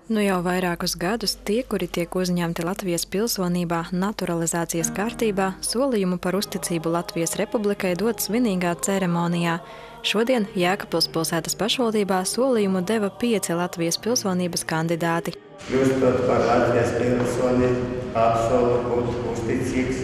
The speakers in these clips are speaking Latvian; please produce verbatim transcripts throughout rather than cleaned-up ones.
Nu jau vairākus gadus tie, kuri tiek uzņemti Latvijas pilsonībā naturalizācijas kārtībā, solījumu par uzticību Latvijas Republikai dod svinīgā ceremonijā. Šodien Jēkabpils pilsētas pašvaldībā solījumu deva pieci Latvijas pilsonības kandidāti. Kļūstot par Latvijas pilsoni, apsolu būt uzticīgs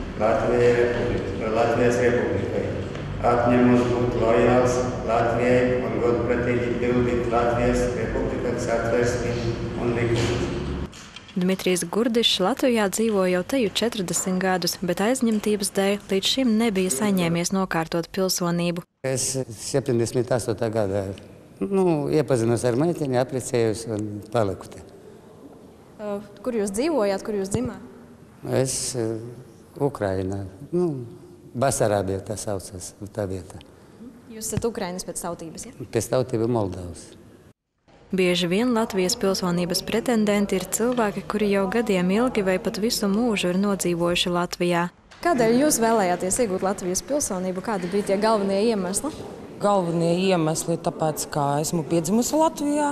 Latvijas Republikai. Apņemos būt lojāls Latvijai un godprātīgi pildīt Latvijas Republikas satversmi un likumus. Dmitrijs Gurdišs Latvijā dzīvo jau teju četrdesmit gadus, bet aizņemtības dēļ līdz šim nebija saņēmies nokārtot pilsonību. Es septiņdesmit astotajā gadā nu, iepazinos ar meiteni, apprecējos un paliku te. Uh, kur jūs dzīvojāt, kur jūs dzimāt? Es uh, Ukrainā. Nu, Basarābija tā saucas, tā vieta. Jūs esat Ukrainas pēc tautības, ja? Pēc tautība Moldavas. Bieži vien Latvijas pilsonības pretendenti ir cilvēki, kuri jau gadiem ilgi vai pat visu mūžu ir nodzīvojuši Latvijā. Kādēļ jūs vēlējāties iegūt Latvijas pilsonību? Kādi bija tie galvenie iemesli? Galvenie iemesli tāpēc, ka esmu piedzimusi Latvijā.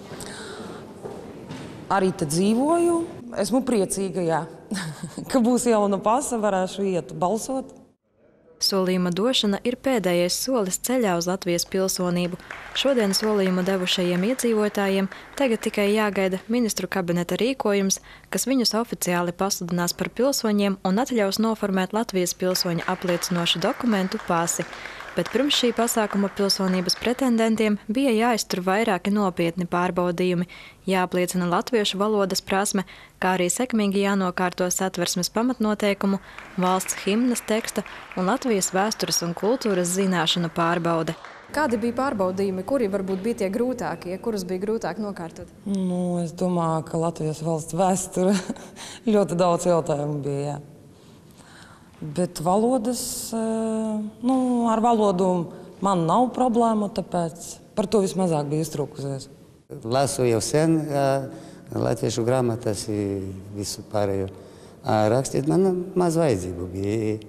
Arī te dzīvoju. Esmu priecīga, jā, ka būs jauna pasa, varēšu iet balsot. Solījuma došana ir pēdējais solis ceļā uz Latvijas pilsonību. Šodien solījumu devušajiem iedzīvotājiem tagad tikai jāgaida ministru kabineta rīkojums, kas viņus oficiāli pasludinās par pilsoņiem un atļaus noformēt Latvijas pilsoņa apliecinošu dokumentu pasi. Bet pirms šī pasākuma pilsonības pretendentiem bija jāiztur vairāki nopietni pārbaudījumi, jāapliecina latviešu valodas prasme, kā arī sekmīgi jānokārto satversmes pamatnoteikumu, valsts himnas teksta un Latvijas vēstures un kultūras zināšanu pārbaude. Kādi bija pārbaudījumi, kuri varbūt bija tie grūtākie, kurus bija grūtāk nokārtot? Nu, es domāju, ka Latvijas valsts vēsture ļoti daudz jautājumu bija, jā. Bet valodas, nu, ar valodu man nav problēma, tāpēc par to vismazāk bija iztrūkusies. Lasu jau sen latviešu grāmatas visu pārējo. Rakstīt man maz vajadzību bija.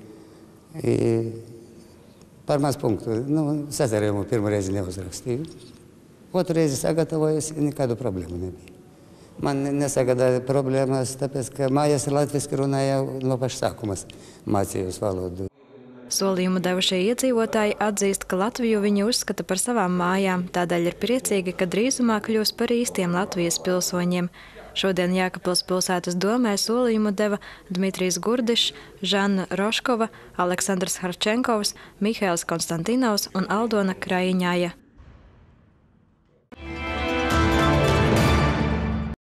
Par maz punktu. Nu, sazarējumu pirmo reizi neuzrakstīju. Otru reizi sagatavojos, nekādu problēmu nebija. Man nesagādāja problēmas, tāpēc, ka mājās latviski runāja no paša sākumas mācījos valodu. Solījumu devušie iedzīvotāji atzīst, ka Latviju viņi uzskata par savām mājām, tādēļ ir priecīgi, ka drīzumā kļūs par īstiem Latvijas pilsoņiem. Šodien Jēkabpils pilsētas domē solījumu deva Dmitrijs Gurdišs, Žanna Roškova, Aleksandrs Harčenkovs, Mihails Konstantinovs un Aldona Krajiņāja.